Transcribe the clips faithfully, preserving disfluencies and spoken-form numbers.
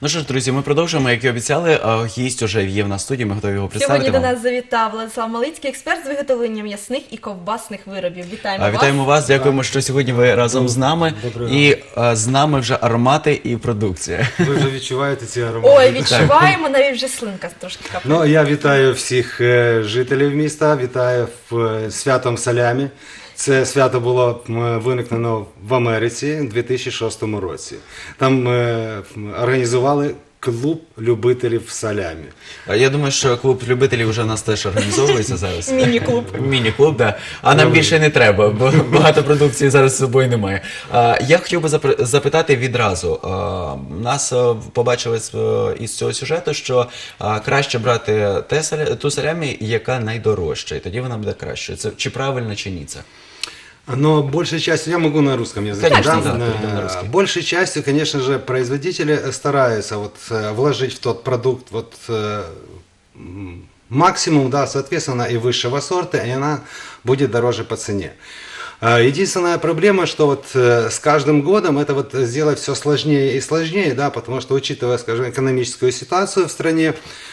Ну що ж, друзі, ми продовжуємо, як і обіцяли. Гість уже є в нас в студії, ми готові його представити. Сьогодні до вам. нас завітав Владислав Малицький, експерт з виготовлення м'ясних і ковбасних виробів. Вітаємо А, вас. Вітаємо вас, дякуємо, що сьогодні ви разом з нами. Доброго І а, з нами вже аромати і продукція. Ви вже відчуваєте ці аромати? Ой, відчуваємо, навіть вже слинка трошки капає. Ну, я вітаю всіх е, жителів міста, вітаю в е, святом Салямі. Це свято було м, виникнено в Америці у дві тисячі шостому році. Там е, організували клуб любителів салямі. А Я думаю, що клуб любителів вже у нас теж організовується зараз. Міні-клуб. Міні-клуб, да. А нам більше не треба, бо багато продукції зараз з собою немає. А, Я хотів би запр- запитати відразу. А, Нас а, побачили з, е, із цього сюжету, що а, краще брати те саля- ту салямі, яка найдорожча, і тоді вона буде кращою. Це чи правильно, чи ні це? Но большей частью, я могу на русском языке, Конечно, да, Э, перейдем на русский. большей частью, конечно же, производители стараются вот, э, вложить в тот продукт вот, э, м, максимум, да, соответственно, и высшего сорта, и она будет дороже по цене. Э, Единственная проблема, что вот э, с каждым годом это вот сделать все сложнее и сложнее, да, потому что, учитывая, скажем, экономическую ситуацию в стране,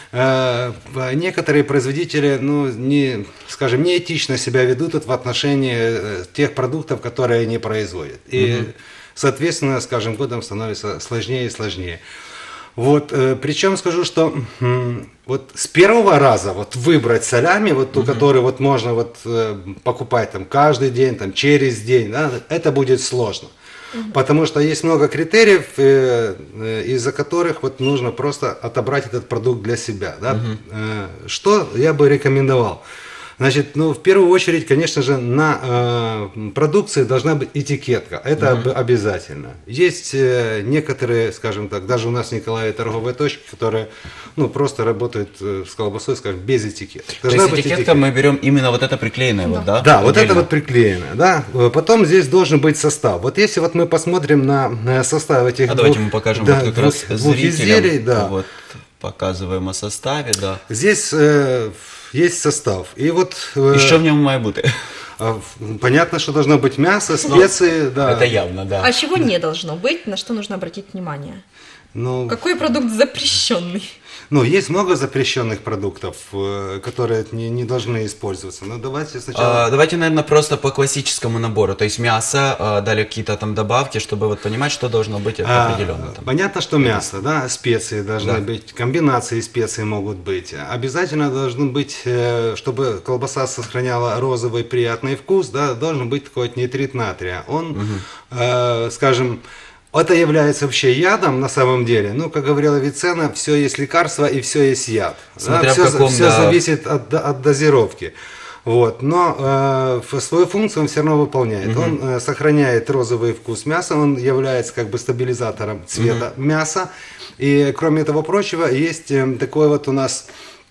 э, некоторые производители, ну, не, скажем, неэтично себя ведут вот в отношении э, тех продуктов, которые они производят. И, соответственно, с каждым годом становится сложнее и сложнее. Вот, э, причем скажу, что м, вот с первого раза вот выбрать салями, вот ту, которую вот можно вот э, покупать там каждый день, там через день, да, это будет сложно. Потому что есть много критериев, э, э, из-за которых вот нужно просто отобрать этот продукт для себя. Да? Э, что я бы рекомендовал? Значит, ну, в первую очередь, конечно же, на э, продукции должна быть этикетка. Это об- обязательно. Есть э, некоторые, скажем так, даже у нас в Николаеве торговые точки, которые, ну, просто работают э, с колбасой, скажем, без этикетки. То есть этикетка мы берем именно вот это приклеенное, вот, да? Да, вот это Отдельно. вот приклеено, да. Э, Потом здесь должен быть состав. Вот если вот мы посмотрим на э, состав этих А двух, давайте мы покажем да, вот как двух, раз двух зрителям. изделий, да. Вот, показываем о составе, да. Здесь э, есть состав. И вот э, І що в ньому має бути? а, в- понятно, что должно быть мясо, специи, да. Это явно, да. А чего не должно быть, на что нужно обратить внимание? Ну, Какой продукт запрещенный? ну, есть много запрещенных продуктов, э, которые не, не должны использоваться. Но давайте сначала... А, давайте, наверное, просто по классическому набору. То есть мясо, а, далее какие-то там добавки, чтобы вот понимать, что должно быть А, определенно. Там. Понятно, что мясо, да, специи должны Да. быть, комбинации специй могут быть. Обязательно должны быть, э, чтобы колбаса сохраняла розовый приятный вкус, да, должен быть такой вот нитрит натрия. Он, э, скажем, это является вообще ядом на самом деле. Ну, как говорила Авиценна, все есть лекарство и все есть яд. Смотря в все каком, все да. зависит от, до- от дозировки. Вот. Но э, в- свою функцию он все равно выполняет. Он э, сохраняет розовый вкус мяса, он является как бы стабилизатором цвета мяса. И кроме того прочего, есть э, такой вот у нас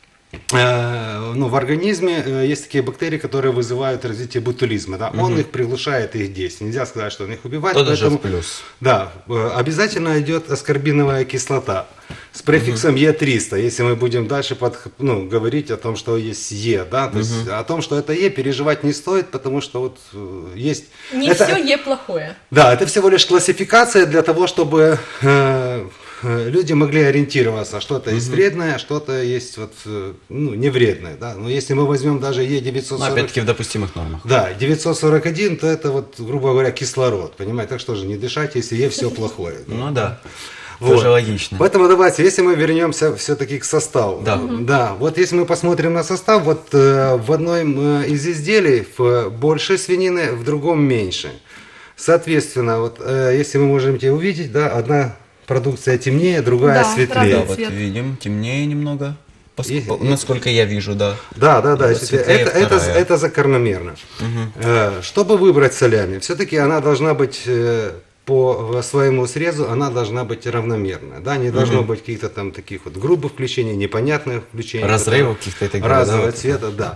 э, ну, в организме э, есть такие бактерии, которые вызывают развитие ботулизма. Да? Он их приглушает, их действие. Нельзя сказать, что он их убивает. То даже поэтому- в плюс. Да, э, обязательно идет аскорбиновая кислота с префиксом Е триста, если мы будем дальше под, ну, говорить о том, что есть Е, да, то есть о том, что это Е, переживать не стоит, потому что вот э, есть... Не это- все е плохое. Да, это всего лишь классификация для того, чтобы э, э, люди могли ориентироваться, что-то есть вредное, что-то есть вот, э, ну, не вредное, да, но если мы возьмем даже Е Ну, девятьсот сорок... опять-таки в допустимых нормах. Да, девятьсот сорок один, то это вот, грубо говоря, кислород, понимаете, так что же не дышать, если Е все плохое. Ну да, Вот. тоже логично. Поэтому давайте, если мы вернемся все-таки к составу. Да. Да, вот если мы посмотрим на состав, вот э, в одном э, из изделий в, больше свинины, в другом меньше. Соответственно, вот э, если вы можете увидеть, да, одна продукция темнее, другая Да, светлее. Да, разный вот цвет. видим, темнее немного. Пос- И- по- и- Насколько я вижу, да. Да, да, да. Вот если- светлее это, это, вторая. это закономерно. Э, Чтобы выбрать солями, все-таки она должна быть э, по своему срезу, она должна быть равномерная. Да? Не должно быть каких-то там таких вот грубых включений, непонятных включений. Разрывов которые- каких-то и так далее, Разного да, вот. цвета, да.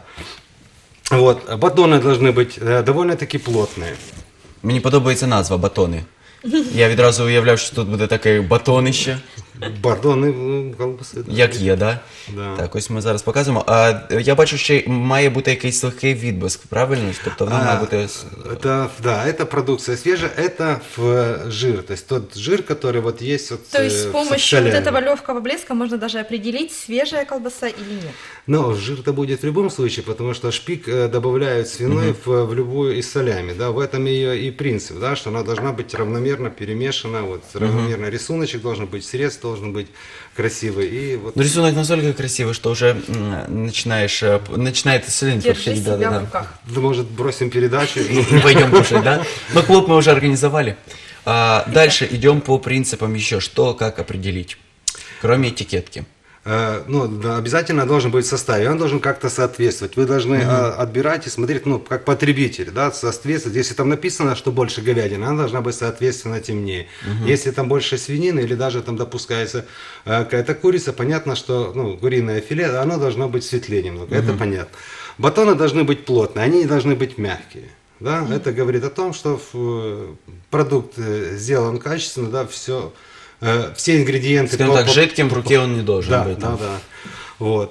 Вот. Батоны должны быть э, довольно-таки плотные. Мені подобається назва батони. Я відразу уявляв, що тут буде таке батонище, Батони, ну, колбаси. да. як є, да? Да. Так, ось ми зараз показуємо. А я бачу, що має бути якийсь легкий відблиск, правильно? Тобто вона має А, бути... Это, да, это продукция свежая, это в жир, то есть тот жир, который вот есть вот То есть э, с в помощью вот солями. этого легкого блеска можно даже определить, свежая колбаса или нет. Но жир-то будет в любом случае, потому что шпик э, добавляют свиной в, в любую из солями, да, в этом ее и принцип, да, что она должна быть равномерно перемешана, вот равномерно рисуночек должен быть, срез должен быть красивый, и вот. Ну, рисунок настолько красивый, что уже м, начинаешь, э, п- начинает слюнь Держи подходить. себя Да, да, в да. руках. Да, может, бросим передачу? Не пойдем кушать, да? Но клуб мы уже организовали. А, дальше идем по принципам еще. Что, как определить? Кроме этикетки. Э, Ну, да, обязательно должен быть в составе, он должен как-то соответствовать. Вы должны э, отбирать и смотреть, ну, как потребитель, да, соответствовать. Если там написано, что больше говядины, она должна быть, соответственно, темнее. Если там больше свинины или даже там допускается э, какая-то курица, понятно, что, ну, куриное филе, оно должно быть светлее немного, это понятно. Батоны должны быть плотные, они не должны быть мягкие. Да? Это говорит о том, что э, продукт э, сделан качественно, да, все, все ингредиенты. Скажем по- так, по- жидким в руке он не должен да, быть. да, да. Вот.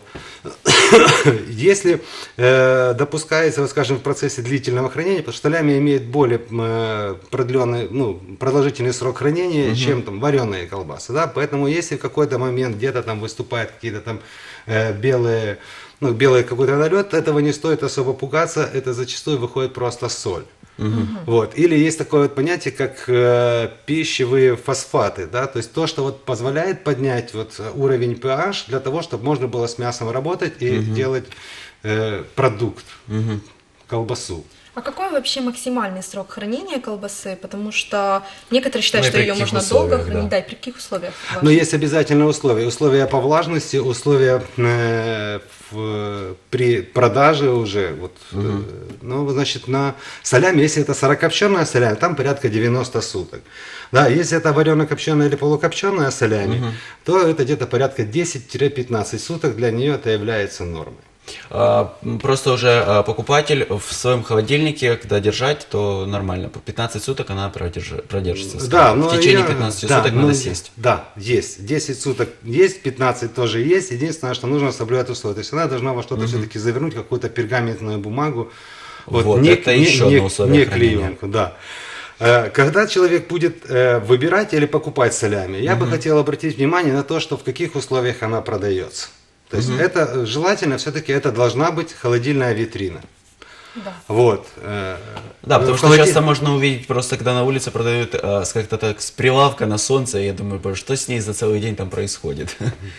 Если э, допускается, вот, скажем, в процессе длительного хранения, потому что солями имеет более э, продленный, ну, продолжительный срок хранения, чем там вареные колбасы, да, поэтому если в какой-то момент где-то там выступают какие-то там э, белые, ну, белый какой-то налет, этого не стоит особо пугаться, это зачастую выходит просто соль. Вот. Или есть такое вот понятие, как э, пищевые фосфаты, да, то есть то, что вот позволяет поднять вот уровень pH для того, чтобы можно было с мясом работать и делать э, продукт, колбасу. А какой вообще максимальный срок хранения колбасы? Потому что некоторые считают, Ну и что при ее каких можно долго условиях, хранить. да. Да, и при каких условиях? Но есть обязательные условия. Условия по влажности, условия э, в- при продаже уже. Вот, э, ну, значит, на солями, если это сырокопченая солями, там порядка девяносто суток. Да, если это варено-копченая или полукопченая солями, то это где-то порядка десять-пятнадцать суток для нее это является нормой. А, м, Просто уже а, покупатель в своем холодильнике, когда держать, то нормально. По пятнадцать суток она продержи- продержится. Да, скажем. но в течение я- пятнадцати да, суток ну, надо съесть. Да, есть. десять суток есть, пятнадцать тоже есть. Единственное, что нужно соблюдать условия. То есть она должна во что-то все-таки завернуть, какую-то пергаментную бумагу. Вот, это еще одно условие не хранения. клеенку, да. Э, Когда человек будет э, выбирать или покупать солями, я бы хотел обратить внимание на то, что в каких условиях она продается. То есть это э, желательно все-таки это должна быть холодильная витрина. Да. Вот. э, Да, потому в что холоди- часто можно увидеть просто, когда на улице продают а, с как-то так с прилавка на солнце, и я думаю, боже, что с ней за целый день там происходит?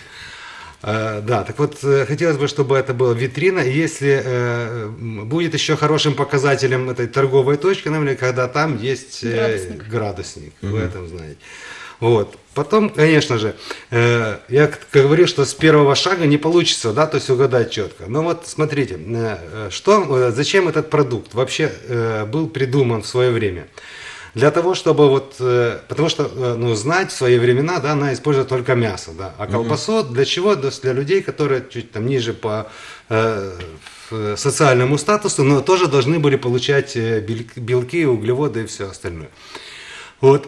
Э, Да, так вот, э, хотелось бы, чтобы это была витрина, и если э, м, будет еще хорошим показателем этой торговой точки, например, когда там есть э, Градусник. градусник, вы это знаете. Вот. Потом, конечно же, э, я к- как говорил, что с первого шага не получится, да, то есть угадать четко. Но вот смотрите, э, э, что, э, зачем этот продукт вообще э, был придуман в свое время? Для того, чтобы вот, э, потому что, э, ну, знать в свои времена, да, она использует только мясо, да, а колбасу для чего? Да, для людей, которые чуть там ниже по э, в- социальному статусу, но тоже должны были получать э, бель- белки, углеводы и все остальное. Вот.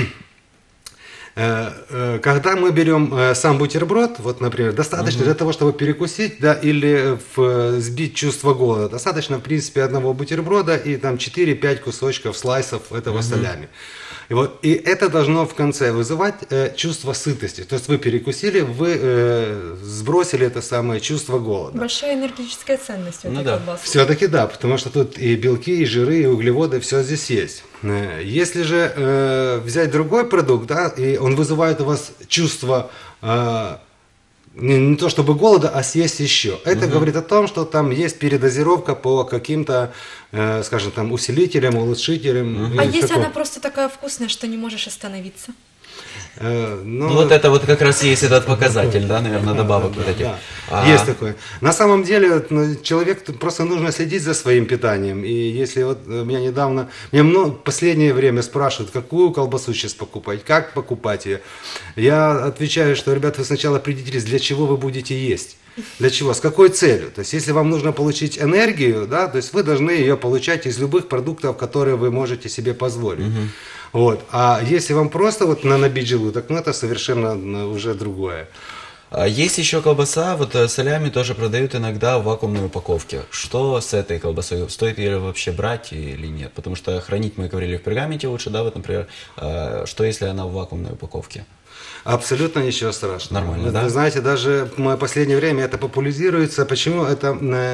Э, э, Когда мы берем э, сам бутерброд, вот, например, достаточно для того, чтобы перекусить, да, или в- э, сбить чувство голода, достаточно, в принципе, одного бутерброда и там четыре-пять кусочков слайсов этого солями. И, вот, и это должно в конце вызывать э, чувство сытости. То есть вы перекусили, вы э, сбросили это самое чувство голода. Большая энергетическая ценность у Ну этой да. колбасы. Все-таки да, потому что тут и белки, и жиры, и углеводы, все здесь есть. Э, Если же э, взять другой продукт, да, и он вызывает у вас чувство э, не, не то чтобы голода, а съесть еще. Это говорит о том, что там есть передозировка по каким-то, э, скажем, там усилителям, улучшителям. А или если такому. она просто такая вкусная, что не можешь остановиться? Э, ну, Ну вот это вот как раз и есть этот показатель, да, наверное, добавок вот этих. Да, А, есть такое. На самом деле, вот, ну, человек тут просто нужно следить за своим питанием. И если вот э, меня недавно, меня много, в последнее время спрашивают, какую колбасу сейчас покупать, как покупать ее. Я отвечаю, что, ребята, вы сначала определитесь, для чего вы будете есть. Для чего? С какой целью? То есть, если вам нужно получить энергию, да, то есть вы должны ее получать из любых продуктов, которые вы можете себе позволить. Вот. А если вам просто вот на набить желудок, ну это совершенно ну, уже другое. А есть еще колбаса, вот э, солями тоже продают иногда в вакуумной упаковке. Что с этой колбасой? Стоит ее вообще брать или нет? Потому что хранить, мы говорили, в пергаменте лучше, да, вот, например, э, что если она в вакуумной упаковке? Абсолютно ничего страшного. Нормально, Вы, да? вы знаете, даже в последнее время это популяризируется. Почему это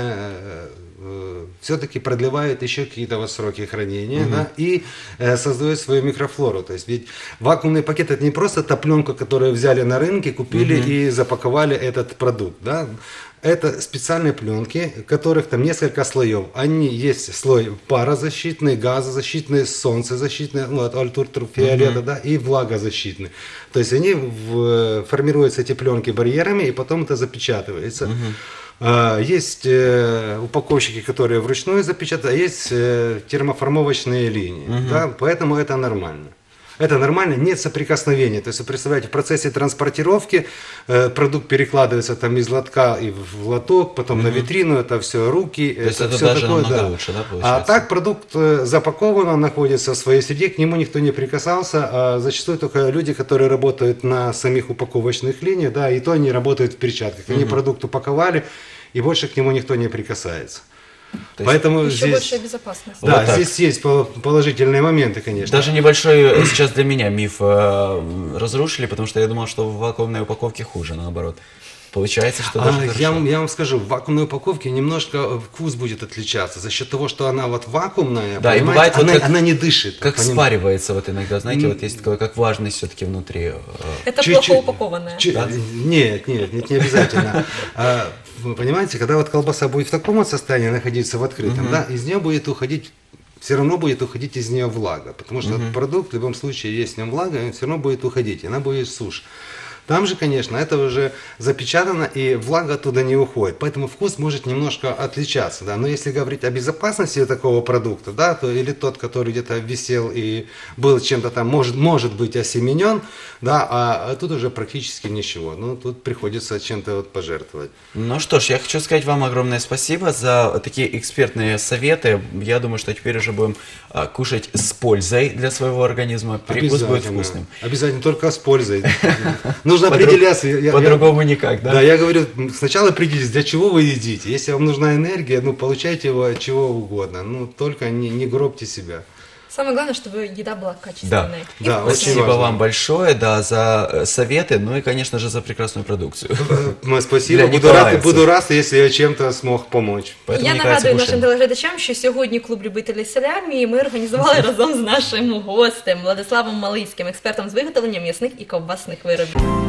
э, э, все-таки продлевает еще какие-то вот сроки хранения, Мгм. да, и э, создает свою микрофлору. То есть ведь вакуумный пакет это не просто та пленка, которую взяли на рынке, купили Мгм. и запаковали этот продукт, да. Это специальные пленки, которых там несколько слоев. Они есть слой парозащитный, газозащитный, солнцезащитный, ну, от ультрафиолета, да, и влагозащитный. То есть они в- формируются эти пленки барьерами, и потом это запечатывается. А, Есть э, упаковщики, которые вручную запечатают, а есть э, термоформовочные линии. Да, поэтому это нормально. Это нормально, нет соприкосновения. То есть, вы представляете, в процессе транспортировки э, продукт перекладывается там из лотка и в лоток, потом на витрину, это все руки. То есть это всё даже такое, намного да. лучше, да, А получается? так продукт э, запакован, он находится в своей среде, к нему никто не прикасался. А зачастую только люди, которые работают на самих упаковочных линиях, да, и то они работают в перчатках. Они продукт упаковали, и больше к нему никто не прикасается. То есть Поэтому Еще здесь, большая безопасность. да, Вот так. здесь есть пол- положительные моменты, конечно. Даже небольшой э, сейчас для меня миф э, разрушили, потому что я думал, что в вакуумной упаковке хуже, наоборот. Получается, что даже А, хорошо. я, вам, я вам скажу, в вакуумной упаковке немножко э, вкус будет отличаться за счет того, что она вот вакуумная, Да, и понимаете, бывает вот она, как- она не дышит. Как поним- спаривается вот иногда, знаете, вот есть такое, как влажность все-таки внутри. э, Это Чуть-чуть- плохо упакованное. чуть- Да? Нет, нет, нет, не обязательно. А, вы понимаете, когда вот колбаса будет в таком вот состоянии находиться в открытом, да, из нее будет уходить, все равно будет уходить из нее влага, потому что этот продукт в любом случае есть в нем влага, и он все равно будет уходить, и она будет сушь. Там же, конечно, это уже запечатано, и влага оттуда не уходит. Поэтому вкус может немножко отличаться. Да? Но если говорить о безопасности такого продукта, да, то или тот, который где-то висел и был чем-то там, может, может быть осеменен, да, а, а тут уже практически ничего. Ну, тут приходится чем-то вот пожертвовать. Ну что ж, я хочу сказать вам огромное спасибо за такие экспертные советы. Я думаю, что теперь уже будем а, кушать с пользой для своего организма. Перекус будет Обязательно. вкусным. Обязательно, только с пользой. Нужно По-друг- определяться. Я- я- По-другому никак, да? Да, я говорю, сначала определитесь, для чего вы едите. Если вам нужна энергия, ну, получайте его от чего угодно. Ну, только не, не гробьте себя. Самое главное, чтобы еда была Да. качественной. и Да, вкусной. очень Спасибо важно. вам большое, да, за э, советы, ну и, конечно же, за прекрасную продукцию. Ну, спасибо, Для буду рад, николаевцев. буду рад, если я чем-то смог помочь. Поэтому, Я Ніколаївці, нагадую нашим кушаємо. телеглядачам, що сьогодні клуб любителів салямі, і ми організували разом з нашим гостем Владиславом Малицьким, експертом з виготовлення м'ясних і ковбасних виробів.